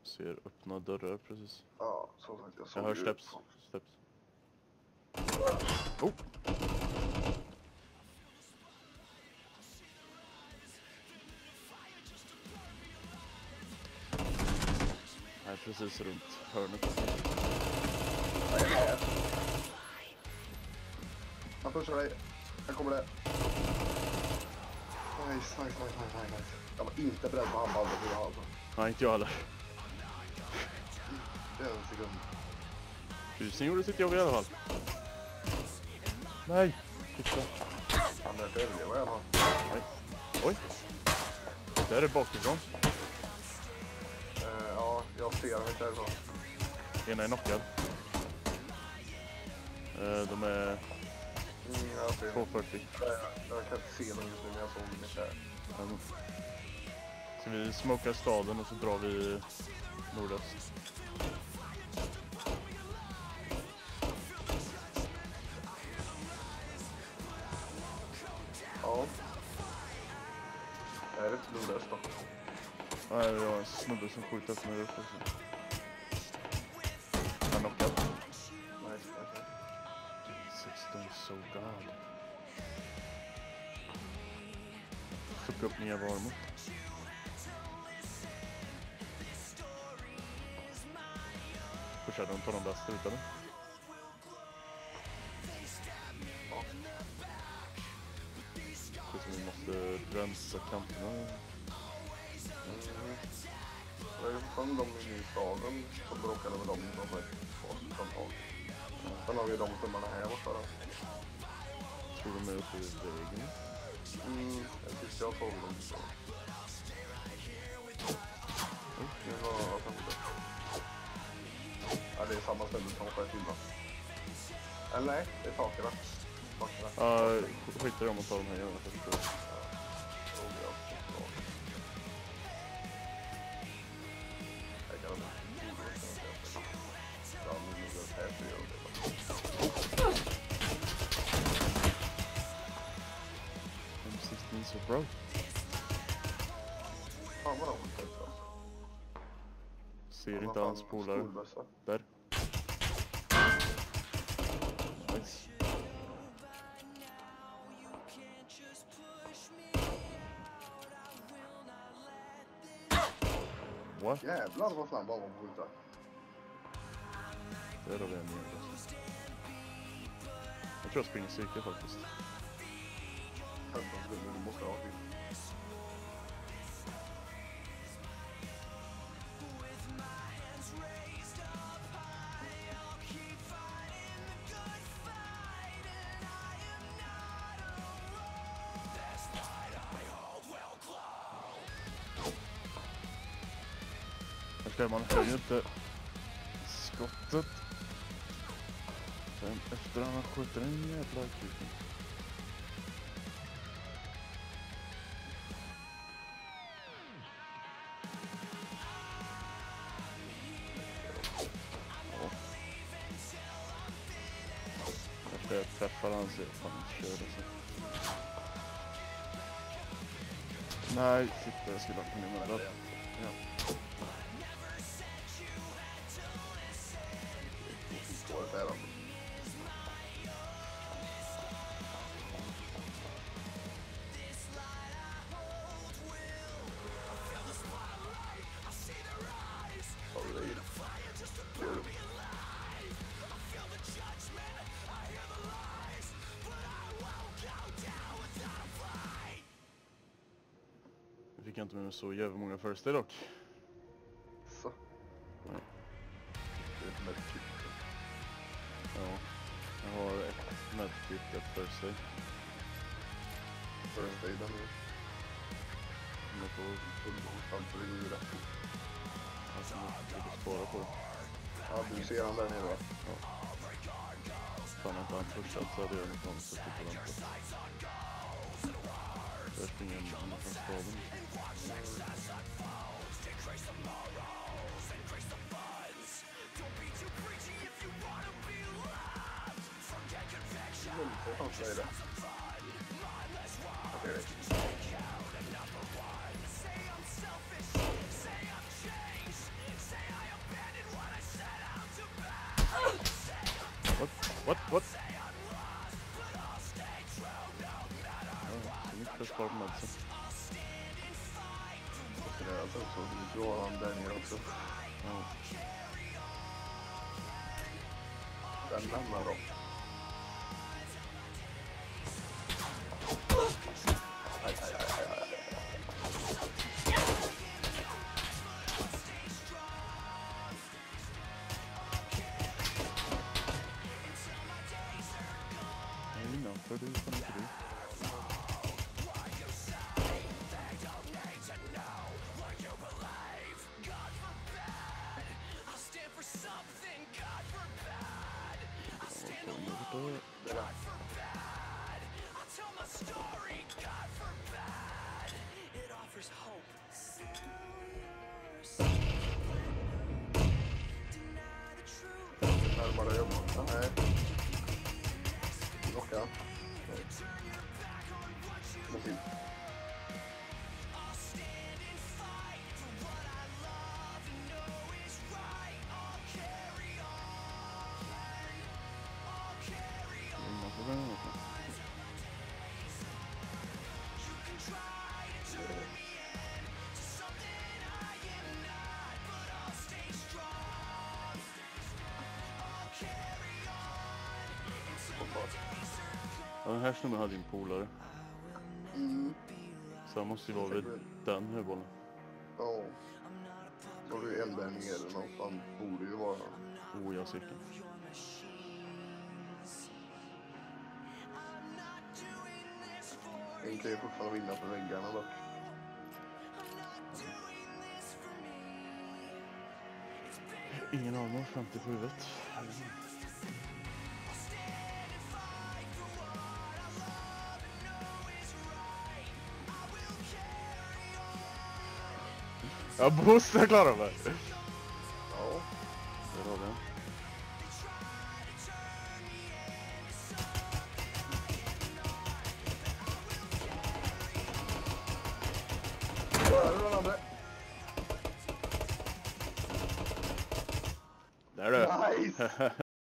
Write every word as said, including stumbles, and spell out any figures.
Ser öppna dörrar precis. Ja, så sagt. Jag, Jag hör steps. steps. Oh! Nej, precis runt hörnet. Nej, jag är här. Han pushar dig. Här kommer det. Nice, nice, nice, nice, nice. Jag var inte beredd på handballen i alltså. Nej, inte jag heller. Det är en sekund. Fysen gjorde sitt jobb i alla fall. Nej! Titta. Han är inte överleva i alla fall. Nej. Oj! Där är det bakifrån. Uh, ja, jag ser dem inte härifrån. Ena är knockad. Uh, de är Mm, jag ser. tvåhundrafyrtio. Jag, jag kan inte se dem just nu, men jag såg dem inte här. Mm. Så vi smokar staden och så drar vi nordöst. Ja. Det är inte nordöst då. Nej, det var en snubbe som skjuter upp mig upp också. Han knockad. Nice, nice. sexton so god. Fuck upp nya varmor. Pushade de på de bästa utan det. Det som vi måste rensa kanterna. Mm. Det är fan de i staden som bråkade med dem som var ett tag. Sen har vi de tummarna här borta då. Tror de är uppe i vägen. Mm, jag tyckte jag såg dem så. Det var vad som det. Ja, det är samma ställe som sköt in då. Eller nej, det är taket va? Taket va? Ja, skiter jag om att ta de här jävla förstår. M sexton så bra. Fan vad de skjuter alltså. Ser inte hans polare. Där. Nice. What? Jävlar vad fan bara de skjuter. Där har vi en mer. Jag tror jag springer cirkel faktiskt. femton sekunder, du måste ha till. Här ska man höja inte skottet. Sen efter han skjuter en jävla kuken. Efter jag träffar han så fan kör det så. Nej, titta jag skulle ha kunnat med det. Ja. Där då. Jag fick inte med mig så jävla många first day dock. Så. Nej. Det är ett medkit. Ja. Jag har ett medkit, ett first day. First aid nu. Jag får fullgångsfall för det går ju rätt. alltså, jag får spara på det. Ja, du ser han där nere va? Ja. Fan inte han pushat så hade jag nog kommit så typ på den på. Jag springer en annan från staden. Mm, det fanns det i det. Okej, det. What? What? Ja, så mycket försvar på medicin. Det är alltså så du drar han där nere också. Ja. Den lämnar då. Aj, aj, aj, aj, aj. Nej, innanför du, fan inte du. Det där. Närmare jag borta. Nej. Locka. Gå till. Ja, den här snubben hade en polare. Mm. Så han måste ju vara vid den här bollen. Ja. Så har du en där nere någonstans. Borde ju vara. Oh, jag cirkeln. En kan ju fortfarande vinna för väggarna dock. Ingen armor femtio på huvudet. Ja, Bosse klarar mig. Ja. Där har vi den. Där är den andra. Där är det. Nice!